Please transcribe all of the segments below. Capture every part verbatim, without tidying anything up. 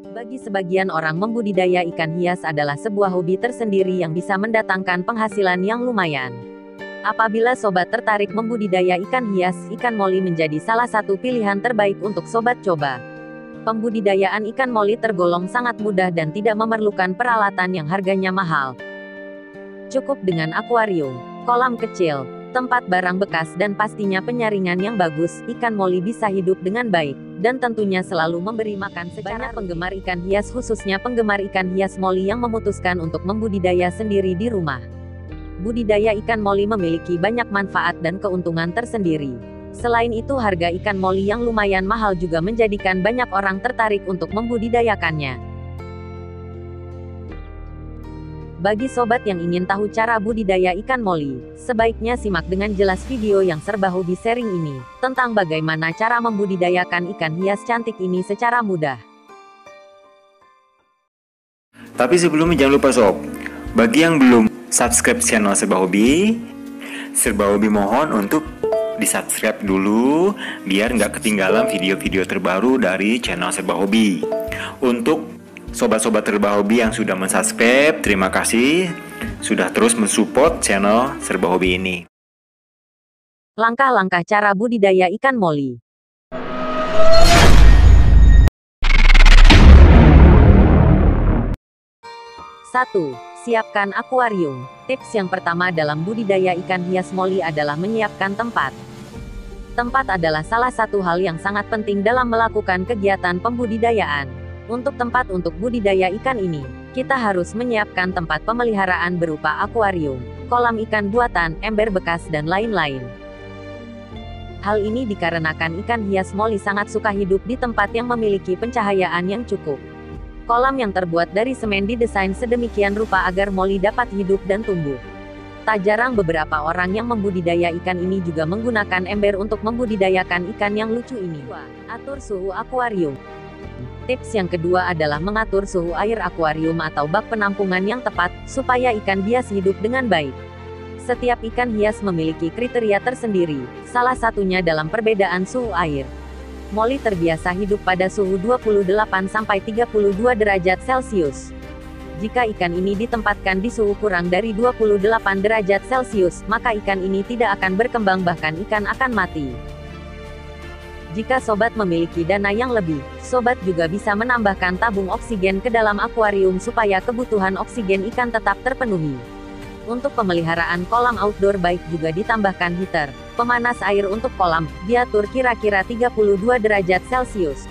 Bagi sebagian orang, membudidaya ikan hias adalah sebuah hobi tersendiri yang bisa mendatangkan penghasilan yang lumayan. Apabila sobat tertarik membudidaya ikan hias, ikan moli menjadi salah satu pilihan terbaik untuk sobat coba. Pembudidayaan ikan moli tergolong sangat mudah dan tidak memerlukan peralatan yang harganya mahal. Cukup dengan akuarium, kolam kecil, tempat barang bekas dan pastinya penyaringan yang bagus, ikan moli bisa hidup dengan baik, dan tentunya selalu memberi makan secara rutin. Penggemar ikan hias, khususnya penggemar ikan hias moli yang memutuskan untuk membudidaya sendiri di rumah. Budidaya ikan moli memiliki banyak manfaat dan keuntungan tersendiri. Selain itu, harga ikan moli yang lumayan mahal juga menjadikan banyak orang tertarik untuk membudidayakannya. Bagi sobat yang ingin tahu cara budidaya ikan moli, sebaiknya simak dengan jelas video yang serba hobi sharing ini, tentang bagaimana cara membudidayakan ikan hias cantik ini secara mudah. Tapi sebelumnya jangan lupa sob, bagi yang belum subscribe channel Serba Hobi, Serba Hobi mohon untuk di-subscribe dulu, biar nggak ketinggalan video-video terbaru dari channel Serba Hobi. Untuk sobat-sobat Serba Hobi yang sudah mensubscribe, terima kasih sudah terus mensupport channel Serba Hobi ini. Langkah-langkah cara budidaya ikan moli. satu. Siapkan akuarium. Tips yang pertama dalam budidaya ikan hias moli adalah menyiapkan tempat. Tempat adalah salah satu hal yang sangat penting dalam melakukan kegiatan pembudidayaan. Untuk tempat untuk budidaya ikan ini, kita harus menyiapkan tempat pemeliharaan berupa akuarium, kolam ikan buatan, ember bekas dan lain-lain. Hal ini dikarenakan ikan hias moli sangat suka hidup di tempat yang memiliki pencahayaan yang cukup. Kolam yang terbuat dari semen didesain sedemikian rupa agar moli dapat hidup dan tumbuh. Tak jarang beberapa orang yang membudidaya ikan ini juga menggunakan ember untuk membudidayakan ikan yang lucu ini. Atur suhu akuarium. Tips yang kedua adalah mengatur suhu air akuarium atau bak penampungan yang tepat, supaya ikan hias hidup dengan baik. Setiap ikan hias memiliki kriteria tersendiri, salah satunya dalam perbedaan suhu air. Moli terbiasa hidup pada suhu dua puluh delapan sampai tiga puluh dua derajat Celcius. Jika ikan ini ditempatkan di suhu kurang dari dua puluh delapan derajat Celcius, maka ikan ini tidak akan berkembang, bahkan ikan akan mati. Jika sobat memiliki dana yang lebih, sobat juga bisa menambahkan tabung oksigen ke dalam akuarium supaya kebutuhan oksigen ikan tetap terpenuhi. Untuk pemeliharaan kolam outdoor baik juga ditambahkan heater, pemanas air untuk kolam, diatur kira-kira tiga puluh dua derajat Celcius.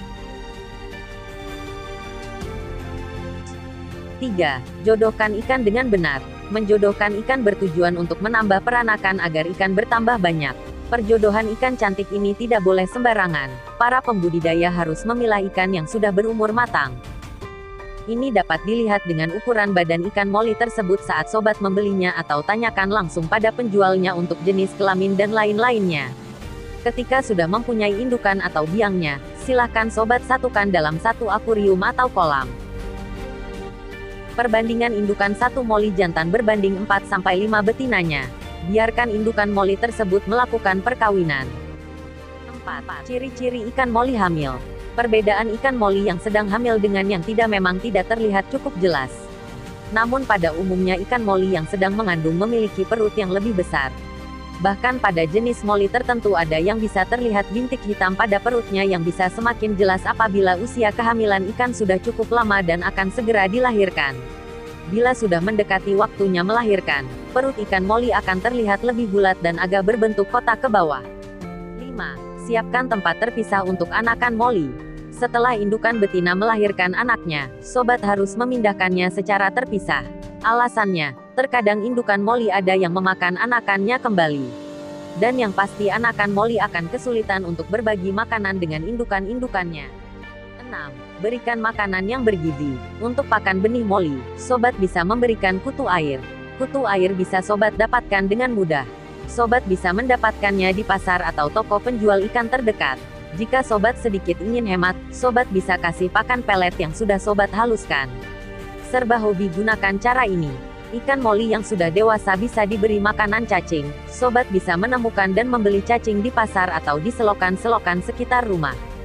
tiga. Jodohkan ikan dengan benar. Menjodohkan ikan bertujuan untuk menambah peranakan agar ikan bertambah banyak. Perjodohan ikan cantik ini tidak boleh sembarangan. Para pembudidaya harus memilah ikan yang sudah berumur matang. Ini dapat dilihat dengan ukuran badan ikan moli tersebut saat sobat membelinya atau tanyakan langsung pada penjualnya untuk jenis kelamin dan lain-lainnya. Ketika sudah mempunyai indukan atau biangnya, silahkan sobat satukan dalam satu akuarium atau kolam. Perbandingan indukan satu moli jantan berbanding empat sampai lima betinanya. Biarkan indukan moli tersebut melakukan perkawinan. empat. Ciri-ciri ikan moli hamil. Perbedaan ikan moli yang sedang hamil dengan yang tidak memang tidak terlihat cukup jelas. Namun pada umumnya ikan moli yang sedang mengandung memiliki perut yang lebih besar. Bahkan pada jenis moli tertentu ada yang bisa terlihat bintik hitam pada perutnya yang bisa semakin jelas apabila usia kehamilan ikan sudah cukup lama dan akan segera dilahirkan. Bila sudah mendekati waktunya melahirkan, perut ikan moli akan terlihat lebih bulat dan agak berbentuk kotak ke bawah. lima. Siapkan tempat terpisah untuk anakan moli. Setelah indukan betina melahirkan anaknya, sobat harus memindahkannya secara terpisah. Alasannya, terkadang indukan moli ada yang memakan anakannya kembali. Dan yang pasti anakan moli akan kesulitan untuk berbagi makanan dengan indukan-indukannya. enam. Berikan makanan yang bergizi. Untuk pakan benih moli, sobat bisa memberikan kutu air. Kutu air bisa sobat dapatkan dengan mudah. Sobat bisa mendapatkannya di pasar atau toko penjual ikan terdekat. Jika sobat sedikit ingin hemat, sobat bisa kasih pakan pelet yang sudah sobat haluskan. Serba Hobi gunakan cara ini. Ikan moli yang sudah dewasa bisa diberi makanan cacing. Sobat bisa menemukan dan membeli cacing di pasar atau di selokan-selokan sekitar rumah.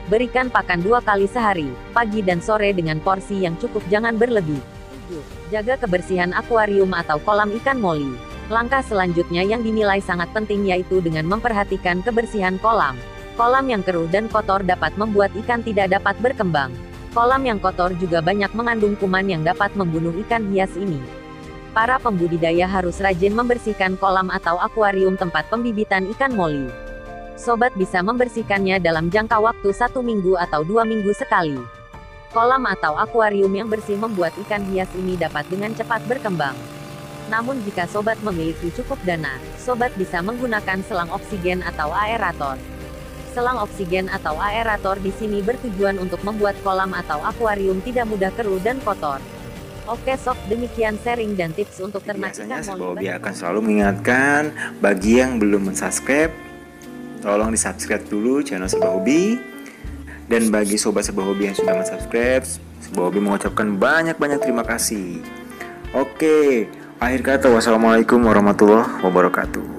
Berikan pakan dua kali sehari, pagi dan sore dengan porsi yang cukup, jangan berlebih. tujuh. Jaga kebersihan akuarium atau kolam ikan moli. Langkah selanjutnya yang dinilai sangat penting yaitu dengan memperhatikan kebersihan kolam. Kolam yang keruh dan kotor dapat membuat ikan tidak dapat berkembang. Kolam yang kotor juga banyak mengandung kuman yang dapat membunuh ikan hias ini. Para pembudidaya harus rajin membersihkan kolam atau akuarium tempat pembibitan ikan moli. Sobat bisa membersihkannya dalam jangka waktu satu minggu atau dua minggu sekali. Kolam atau akuarium yang bersih membuat ikan hias ini dapat dengan cepat berkembang. Namun jika sobat memiliki cukup dana, sobat bisa menggunakan selang oksigen atau aerator. Selang oksigen atau aerator di sini bertujuan untuk membuat kolam atau akuarium tidak mudah keruh dan kotor. Oke sob, demikian sharing dan tips untuk ternak ikan moli. Biasanya Serba Hobi akan selalu mengingatkan bagi yang belum mensubscribe, tolong di subscribe dulu channel Serba Hobi. Dan bagi sobat Serba Hobi yang sudah mensubscribe, Serba Hobi mengucapkan banyak-banyak terima kasih. Oke, akhir kata wassalamualaikum warahmatullahi wabarakatuh.